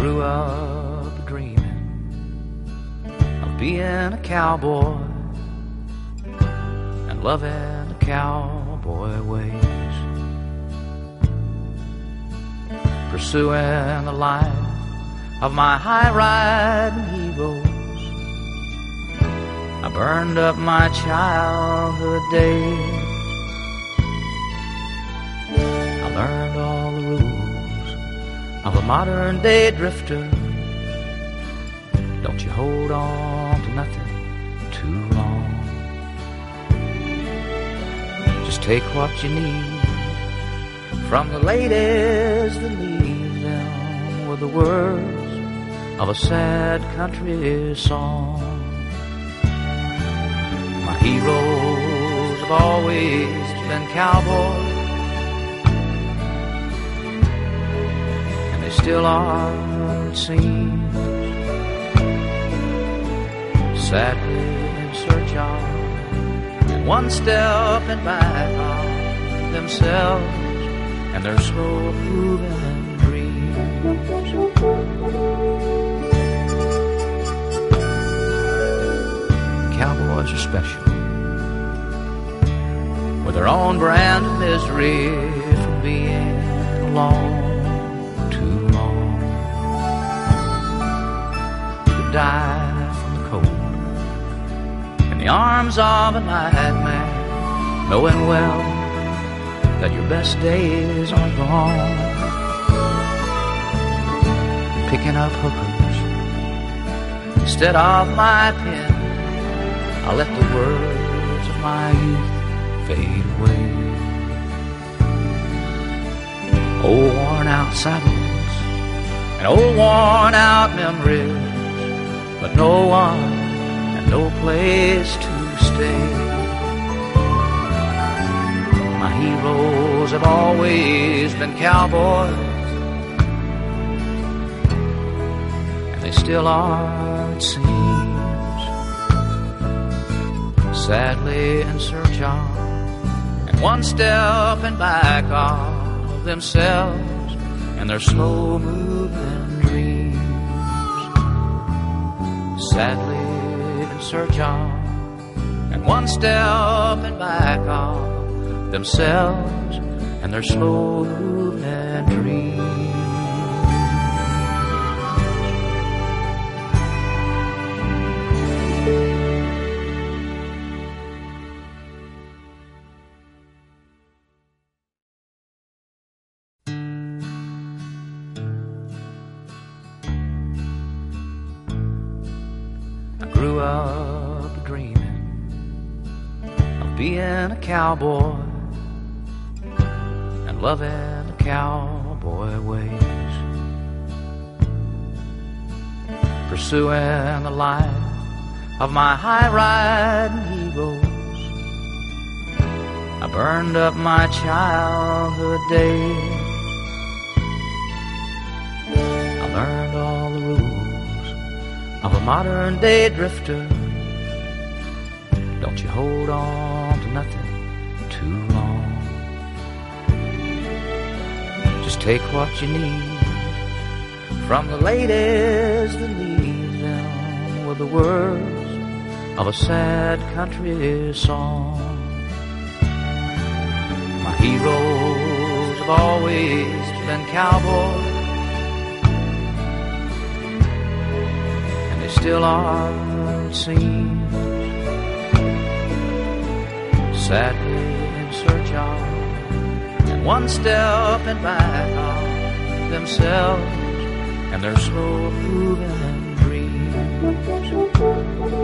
grew up dreaming of being a cowboy and loving the cowboy ways, pursuing the life of my high-riding heroes. I burned up my childhood days. I learned all the rules of a modern-day drifter. Don't you hold on to nothing too long. Just take what you need from the ladies that leave them with the words of a sad country song. My heroes have always been cowboys, still are, it seems, sadly in search of, and one step and back of themselves and their slow moving dreams. Cowboys are special, with their own brand of misery from being alone. Die from the cold in the arms of a nightmare, knowing well that your best days are gone. Picking up hookers instead of my pen, I let the words of my youth fade away. Old worn out saddles and old worn out memories, but no one and no place to stay. My heroes have always been cowboys, and they still are, it seems, sadly in search of, and one step and back of themselves and their slow moving dreams. Sadly in search of, and one step and back of themselves and their slow moving dreams. Grew up dreaming of being a cowboy and loving the cowboy ways, pursuing the life of my high-riding heroes. I burned up my childhood days. I learned all the rules of a modern-day drifter. Don't you hold on to nothing too long. Just take what you need from the ladies that leave them with the words of a sad country song. My heroes have always been cowboys, still are, it seems, sadly in search of, and one step and back of themselves and their slow moving dreams.